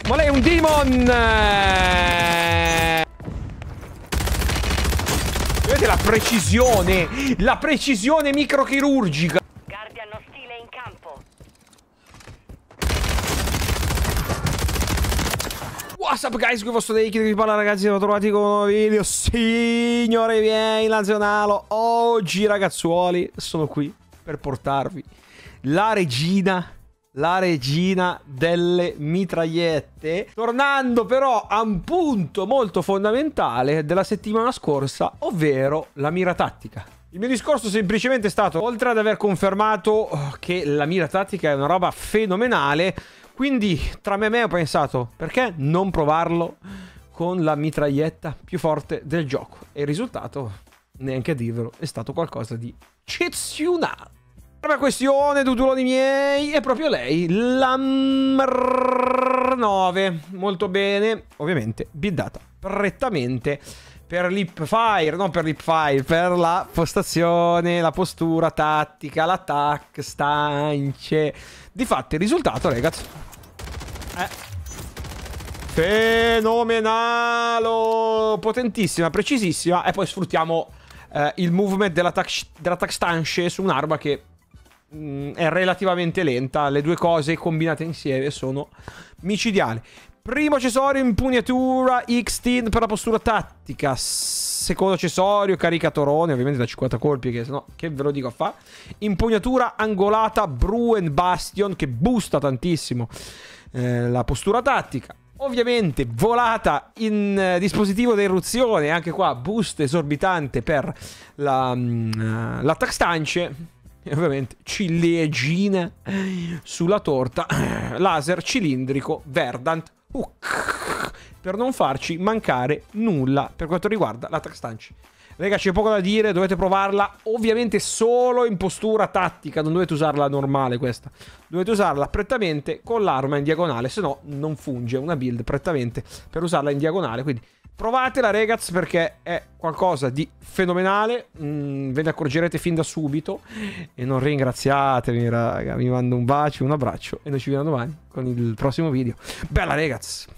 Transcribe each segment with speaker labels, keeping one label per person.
Speaker 1: Ma lei è un demon! Vedete la precisione? La precisione microchirurgica.
Speaker 2: Guardian ostile in campo.
Speaker 1: What's up guys, qui vostro Deki, vi parla ragazzi, siamo trovati con un nuovo video. Signore miei, nazionale. Oggi ragazzuoli, sono qui per portarvi la regina delle mitragliette, tornando però a un punto molto fondamentale della settimana scorsa, ovvero la mira tattica. Il mio discorso semplicemente è stato, oltre ad aver confermato che la mira tattica è una roba fenomenale, quindi tra me e me ho pensato, perché non provarlo con la mitraglietta più forte del gioco? E il risultato, neanche a dirvelo, è stato qualcosa di eccezionale. La questione, duduloni miei, è proprio lei, la MR9. Molto bene, ovviamente buildata prettamente per l'hipfire, non per l'hipfire, per la postazione, la postura tattica, l'attack, stance. Difatti il risultato, ragazzi, è fenomenale, potentissima, precisissima. E poi sfruttiamo il movement dell'attack stance su un'arma che è relativamente lenta. Le due cose combinate insieme sono micidiali. Primo accessorio, impugnatura X-Tin per la postura tattica. Secondo accessorio, caricatorone, ovviamente da 50 colpi, che sennò che ve lo dico a fa. Impugnatura angolata Bruen Bastion, che boosta tantissimo la postura tattica. Ovviamente volata in dispositivo da irruzione, anche qua boost esorbitante per l'attack stance. E ovviamente ciliegina sulla torta, laser cilindrico Verdant per non farci mancare nulla per quanto riguarda l'attack stance. Raga, c'è poco da dire, dovete provarla ovviamente solo in postura tattica, non dovete usarla normale questa, dovete usarla prettamente con l'arma in diagonale, se no non funge una build prettamente per usarla in diagonale, quindi provatela ragazzi, perché è qualcosa di fenomenale, ve ne accorgerete fin da subito. E non ringraziatemi raga, vi mando un bacio, un abbraccio e noi ci vediamo domani con il prossimo video. Bella ragazzi!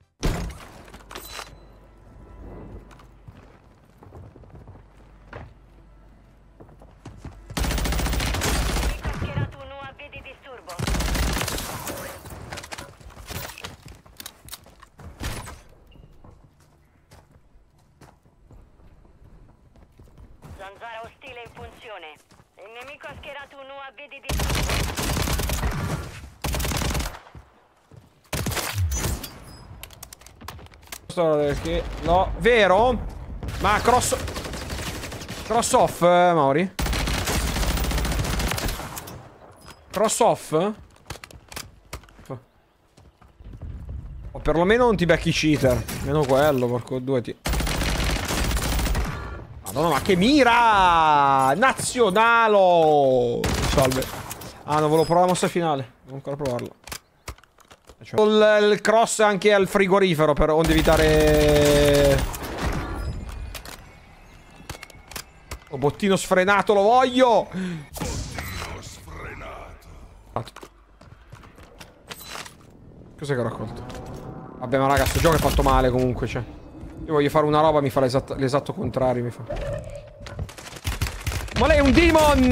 Speaker 2: Zanzara ostile in funzione. Il nemico ha schierato un UAV di
Speaker 1: Perché no, vero? Ma cross off, Mauri? Cross off? O perlomeno non ti becchi cheater. Meno quello, porco due ti. Madonna, ma che mira! Nazionalo! Salve. Ah, non volevo provare la mossa finale. Devo ancora provarla. Il cross anche al frigorifero per onde evitare. Oh, bottino sfrenato, lo voglio! Bottino sfrenato. Cos'è che ho raccolto? Vabbè, ma raga, sto gioco è fatto male comunque, cioè. Io voglio fare una roba, mi fa l'esatto contrario, mi fa. Ma lei è un demon!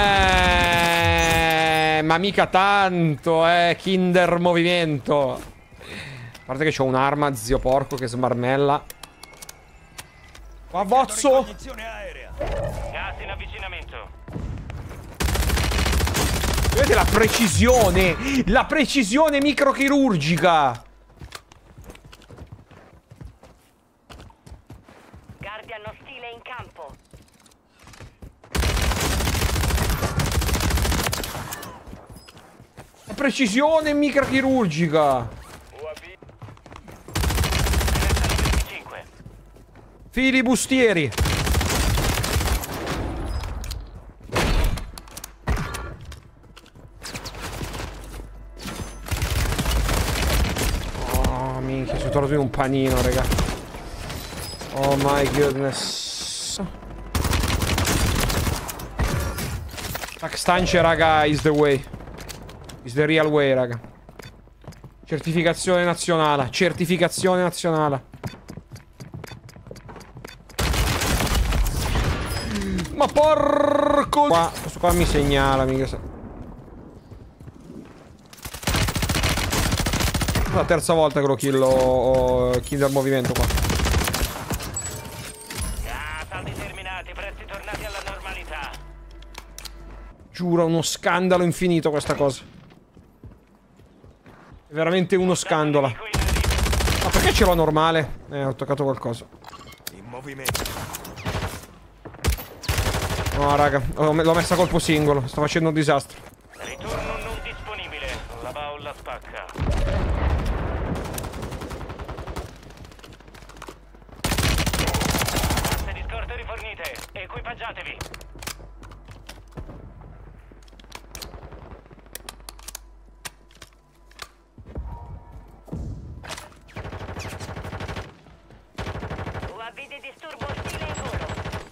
Speaker 1: Ma mica tanto, Kinder movimento. A parte che c'ho un'arma, zio porco, che smarmella. Qua, Vozzo!
Speaker 2: gas in avvicinamento.
Speaker 1: Vedete la precisione? La precisione microchirurgica!
Speaker 2: Guardian ostile in campo.
Speaker 1: La precisione microchirurgica! Filibustieri! Oh, minchia, sono tornato in un panino, raga. Oh my goodness. Attack stance, raga, is the way. Is the real way, raga. Certificazione nazionale. Certificazione nazionale. Ma porco... Qua, questo qua mi segnala, mica. La terza volta che lo kill al movimento qua.
Speaker 3: Saldi terminati, prezzi tornati alla normalità.
Speaker 1: Giuro, uno scandalo infinito questa cosa. È veramente uno scandalo. Ma perché ce l'ho normale? Ho toccato qualcosa.
Speaker 4: In movimento.
Speaker 1: No, raga, l'ho messa a colpo singolo. Sto facendo un disastro.
Speaker 3: Ritorno non disponibile. La baulla spacca. Asse di scorte rifornite. Equipaggiatevi.
Speaker 2: UAV di disturbo ostile in volo.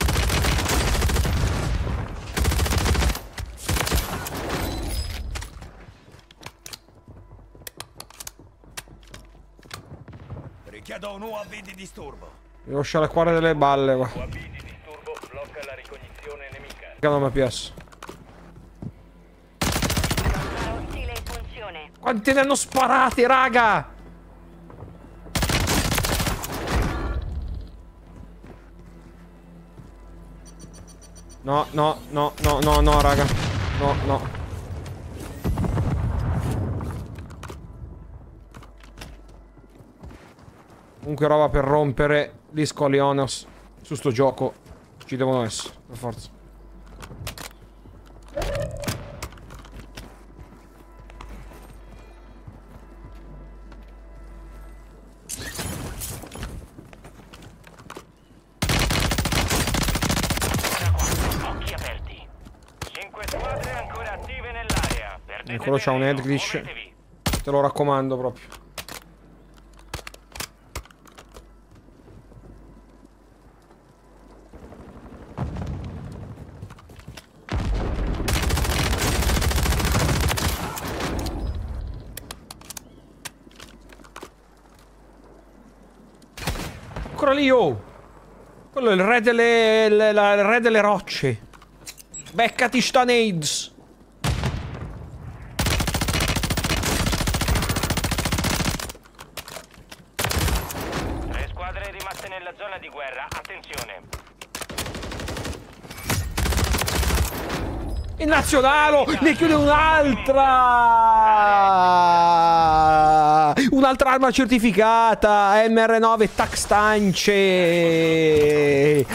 Speaker 4: Richiedo un UAV di disturbo.
Speaker 1: Devo scialacquare delle balle qua.
Speaker 3: UAV di disturbo blocca la ricognizione nemica.
Speaker 1: Che non mi piace.
Speaker 2: Zanzara ostile in funzione.
Speaker 1: Quante ne hanno sparate, raga? No, no, no, no, no, no, raga. No, no. Comunque roba per rompere gli scolionos su sto gioco. Ci devono essere, per forza.
Speaker 3: Occhi aperti. 5 squadre ancora attive nell'area. Perdete
Speaker 1: Quello c'ha un
Speaker 3: terreno,
Speaker 1: head glitch.
Speaker 3: muovetevi.
Speaker 1: Te lo raccomando proprio. Ancora lì, oh! Quello è il re il re delle rocce. Beccati sta nades.
Speaker 3: Tre squadre rimaste nella zona di guerra. Attenzione.
Speaker 1: Il nazionale ne chiude un'altra! Un'altra arma certificata! MR9 Tac Stance!